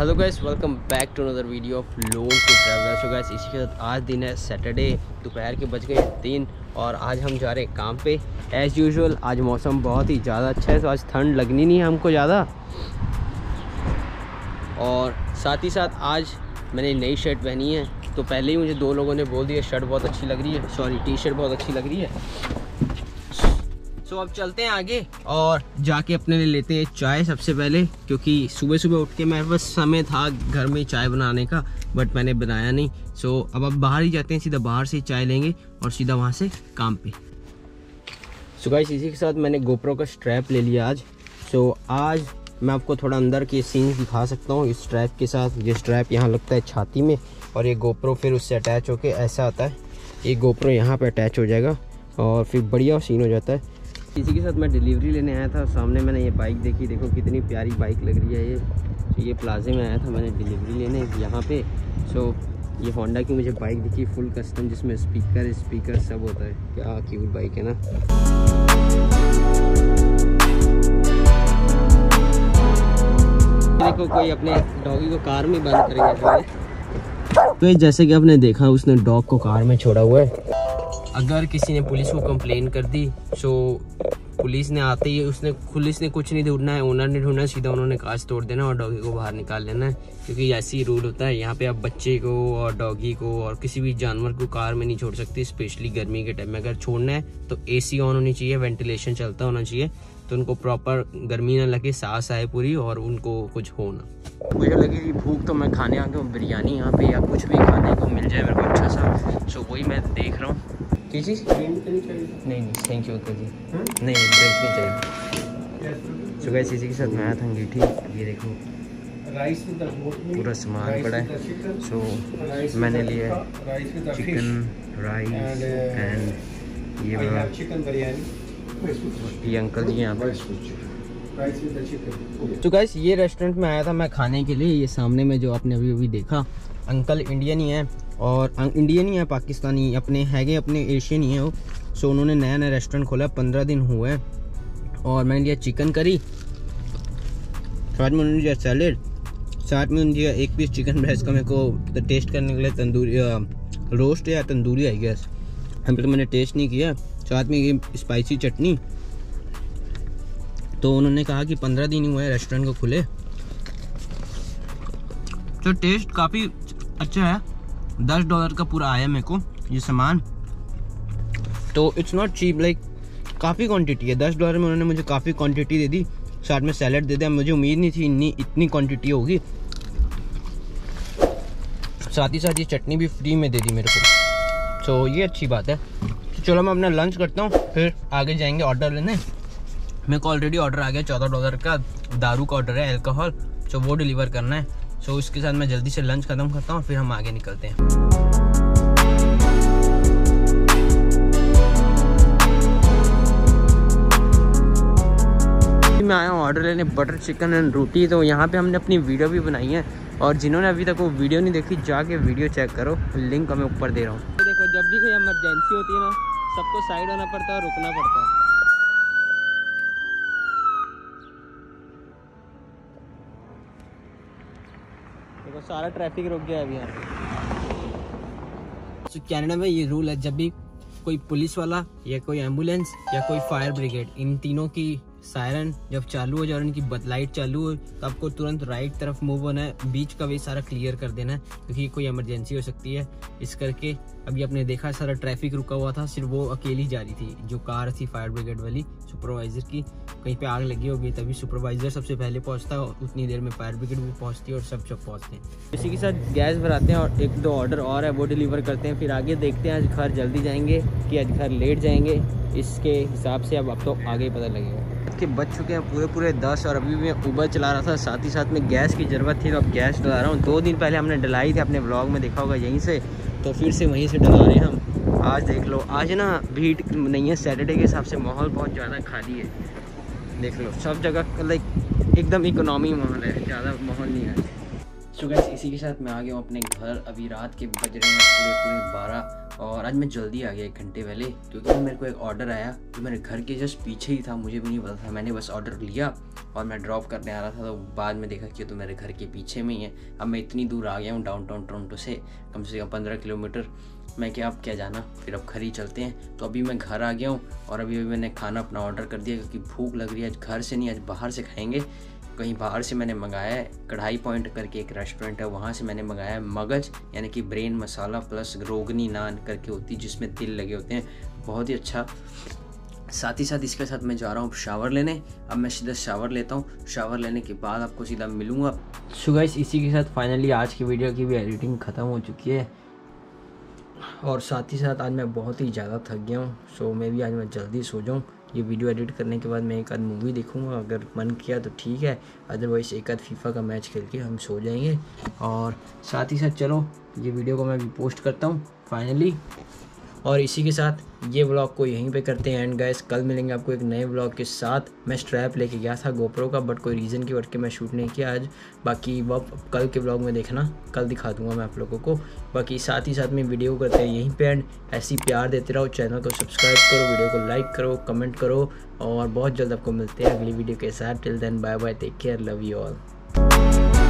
Hello guys, welcome back to another video of lone to traveller. So guys, इसी के साथ आज दिन है सैटरडे, दोपहर के बज गए 3 और आज हम जा रहे हैं काम पे एज़ यूजुअल। आज मौसम बहुत ही ज़्यादा अच्छा है, तो आज ठंड लगनी नहीं है हमको ज़्यादा। और साथ ही साथ आज मैंने नई शर्ट पहनी है, तो पहले ही मुझे 2 लोगों ने बोल दिया शर्ट बहुत अच्छी लग रही है, सॉरी टी शर्ट बहुत अच्छी लग रही है। तो अब चलते हैं आगे और जाके अपने लिए लेते हैं चाय सबसे पहले, क्योंकि सुबह सुबह उठ के मेरे पास समय था घर में चाय बनाने का, बट मैंने बनाया नहीं। सो अब बाहर ही जाते हैं, सीधा बाहर से चाय लेंगे और सीधा वहाँ से काम पे। सो गाइस, इसी के साथ मैंने गोप्रो का स्ट्रैप ले लिया आज। सो आज मैं आपको थोड़ा अंदर के सीन दिखा सकता हूँ इस स्ट्रैप के साथ। ये स्ट्रैप यहाँ लगता है छाती में और ये गोप्रो फिर उससे अटैच होके ऐसा आता है। ये गोप्रो यहाँ पे अटैच हो जाएगा और फिर बढ़िया सीन हो जाता है। इसी के साथ मैं डिलीवरी लेने आया था। सामने मैंने ये बाइक देखी, देखो कितनी प्यारी बाइक लग रही है ये। तो ये प्लाजे में आया था मैंने डिलीवरी लेने यहाँ पे। सो ये होंडा की मुझे बाइक दिखी फुल कस्टम, जिसमें स्पीकर सब होता है। क्या क्यूट बाइक है ना। देखो कोई अपने डॉगी को कार में बंद करेंगे। तो जैसे कि आपने देखा, उसने डॉग को कार में छोड़ा हुआ है। अगर किसी ने पुलिस को कंप्लेन कर दी, सो पुलिस ने आते ही पुलिस ने कुछ नहीं ढूंढना है, ओनर ने ढूंढना, सीधा उन्होंने कांच तोड़ देना और डॉगी को बाहर निकाल लेना है, क्योंकि ऐसी ही रूल होता है यहाँ पे। आप बच्चे को और डॉगी को और किसी भी जानवर को कार में नहीं छोड़ सकते, स्पेशली गर्मी के टाइम में। अगर छोड़ना है तो AC ऑन होनी चाहिए, वेंटिलेशन चलता होना चाहिए, तो उनको प्रॉपर गर्मी ना लगे, सांस आए पूरी और उनको कुछ हो ना। मुझे लगी भूख, तो मैं खाने आ गया हूँ बिरयानी यहाँ पे, या कुछ भी खाने को मिल जाए मेरे को अच्छा सा। सो वही मैं देख रहा हूँ। किस चीज़ नहीं थैंक यू अंकल जी, नहीं ड्रिंक नहीं चाहिए। सो गाइस, इसी के साथ मैं आया था अंगीठी। ये देखो पूरा सामान पड़ा है। सो मैंने लिया चिकन राइस एंड ये अंकल जी यहाँ पर। तो गाइस, ये रेस्टोरेंट में आया था मैं खाने के लिए। ये सामने में जो आपने अभी देखा, अंकल इंडियन ही है, और इंडियन ही है, पाकिस्तानी अपने एशियन ही है वो। सो उन्होंने नया रेस्टोरेंट खोला, 15 दिन हुए हैं। और मैंने लिया चिकन करी, साथ में उन्होंने लिया सैलेड, साथ में उन्होंने लिया 1 पीस चिकन ब्रेस्ट का मेरे को टेस्ट करने के लिए, तंदूरी रोस्ट या तंदूरी आई गैस, अभी तो मैंने टेस्ट नहीं किया। साथ में ये स्पाइसी चटनी। तो उन्होंने कहा कि 15 दिन ही हुए रेस्टोरेंट को खुले, तो टेस्ट काफ़ी अच्छा है। $10 का पूरा आया मेरे को ये सामान, तो इट्स नॉट चीप, लाइक काफ़ी क्वांटिटी है। $10 में उन्होंने मुझे काफ़ी क्वांटिटी दे दी, साथ में सैलेड दे दिया। मुझे उम्मीद नहीं थी इतनी क्वांटिटी होगी। साथ ही साथ ये चटनी भी फ्री में दे दी मेरे को, तो ये अच्छी बात है। तो चलो मैं अपना लंच करता हूँ, फिर आगे जाएंगे ऑर्डर लेने। मेरे को ऑलरेडी ऑर्डर आ गया $14 का, दारू का ऑर्डर है, अल्कोहल, सो वो डिलीवर करना है। सो इसके साथ मैं जल्दी से लंच खत्म करता हूँ, फिर हम आगे निकलते हैं। मैं आया हूँ ऑर्डर लेने बटर चिकन एंड रोटी। तो यहाँ पे हमने अपनी वीडियो भी बनाई है, और जिन्होंने अभी तक वो वीडियो नहीं देखी, जाके वीडियो चेक करो, लिंक मैं ऊपर दे रहा हूँ। तो देखो, जब भी कोई इमरजेंसी होती है ना, सबको साइड होना पड़ता है और रुकना पड़ता है। देखो सारा ट्रैफिक रुक गया अभी यहाँ पे। कनाडा में ये रूल है, जब भी कोई पुलिस वाला या कोई एम्बुलेंस या कोई फायर ब्रिगेड, इन तीनों की सायरन जब चालू हो जाए और इनकी लाइट चालू हो, तो आपको तुरंत राइट तरफ मूव होना है, बीच का वे सारा क्लियर कर देना है, क्योंकि कोई इमरजेंसी हो सकती है। इस करके अभी आपने देखा सारा ट्रैफिक रुका हुआ था, सिर्फ वो अकेली जा रही थी, जो कार थी फायर ब्रिगेड वाली सुपरवाइजर की। कहीं पे आग लगी होगी तभी सुपरवाइजर सबसे पहले पहुंचता है, उतनी देर में फायर ब्रिगेड भी पहुंचती है और सब पहुंचते हैं। इसी के साथ गैस भराते हैं और 1-2 ऑर्डर और है वो डिलीवर करते हैं, फिर आगे देखते हैं। आज घर जल्दी जाएंगे कि आज घर लेट जाएंगे, इसके हिसाब से अब तो आगे ही पता लगेगा। के बच चुके हैं पूरे 10 और अभी भी मैं उबर चला रहा था, साथ ही साथ में गैस की ज़रूरत थी, तो अब गैस डला रहा हूँ। 2 दिन पहले हमने डलाई थी, अपने व्लॉग में देखा होगा यहीं से, तो फिर से वहीं से डला रहे हैं हम। आज देख लो, आज ना भीड़ नहीं है, सैटरडे के हिसाब से माहौल बहुत ज़्यादा खाली है। देख लो सब जगह लाइक एकदम इकोनॉमी माहौल है, ज़्यादा माहौल नहीं है। सो गाइस इसी के साथ मैं आ गया हूँ अपने घर। अभी रात के बज रहे हैं पूरे 12 और आज मैं जल्दी आ गया 1 घंटे पहले, क्योंकि मेरे को एक ऑर्डर आया जो मेरे घर के जस्ट पीछे ही था। मुझे भी नहीं पता था, मैंने बस ऑर्डर लिया और मैं ड्रॉप करने आ रहा था, तो बाद में देखा कि तो मेरे घर के पीछे में ही है। अब मैं इतनी दूर आ गया हूँ डाउनटाउन टोरंटो से कम 15 किलोमीटर। मैं क्या अब क्या जाना, फिर अब घर ही चलते हैं। तो अभी मैं घर आ गया हूँ और अभी मैंने खाना अपना ऑर्डर कर दिया, क्योंकि भूख लग रही है। आज घर से नहीं, आज बाहर से खाएंगे। कहीं बाहर से मैंने मंगाया है, कढ़ाई पॉइंट करके एक रेस्टोरेंट है, वहाँ से मैंने मंगाया है मगज, यानी कि ब्रेन मसाला प्लस रोगनी नान करके होती है, जिसमें तिल लगे होते हैं, बहुत ही अच्छा। साथ ही साथ इसके साथ मैं जा रहा हूँ शावर लेने। अब मैं सीधा शावर लेता हूँ, शावर लेने के बाद आपको सीधा मिलूँगा। सो गाइस इसी के साथ फाइनली आज की वीडियो की भी एडिटिंग ख़त्म हो चुकी है और साथ ही साथ आज मैं बहुत ही ज़्यादा थक गया हूँ। सो मैं भी आज मैं जल्दी सो जाऊँ। ये वीडियो एडिट करने के बाद मैं एक आध मूवी देखूँगा, अगर मन किया तो ठीक है, अदरवाइज़ एक आध फीफा का मैच खेल के हम सो जाएंगे। और साथ ही साथ चलो ये वीडियो को मैं भी पोस्ट करता हूँ फाइनली। और इसी के साथ ये व्लॉग को यहीं पे करते हैं एंड गाइस, कल मिलेंगे आपको एक नए व्लॉग के साथ। मैं स्ट्रैप लेके गया था गोप्रो का, बट कोई रीज़न की वजह के मैं शूट नहीं किया आज। बाकी वो कल के व्लॉग में देखना, कल दिखा दूंगा मैं आप लोगों को। बाकी साथ ही साथ में वीडियो को करते हैं यहीं पे एंड। ऐसी प्यार देते रहो, चैनल को सब्सक्राइब करो, वीडियो को लाइक करो, कमेंट करो और बहुत जल्द आपको मिलते हैं अगली वीडियो के साथ। Till then bye bye, take care, love you all.